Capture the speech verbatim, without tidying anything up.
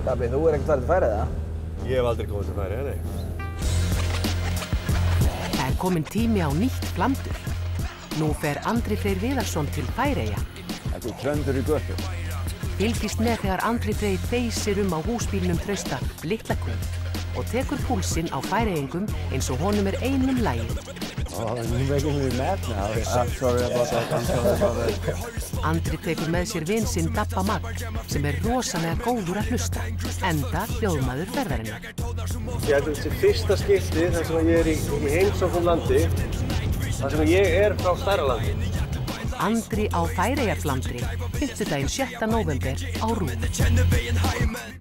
Dabbi, þú er ekkert farið til Færeyja, eða? Ég hef aldrei komið til Færeyja, nei. Það er kominn tími á nýtt flamdur. Nú fer Andri Freyr Viðarsson til Færeyja. Þetta er tröndur í götu. Fylgist með þegar Andri Freyr þeysir um á húsbílnum trausta Litlakún og tekur púlsinn á Færeyingum eins og honum er einum lagi. Oh, you're making me mad now. I'm sorry about that, I'm sorry about that. Andri tekur með sér vin sinn Dabba Magg sem er rosalega góður að hlusta, enda hljóðmaður ferðarinnar. Ég held að þetta er fyrsta skipti þar sem ég er í, í heimsóknum landi, þar sem ég er frá stærra landi. Andri á Færeyjaflamdri, fimmtudaginn sjötta nóvember á RÚV.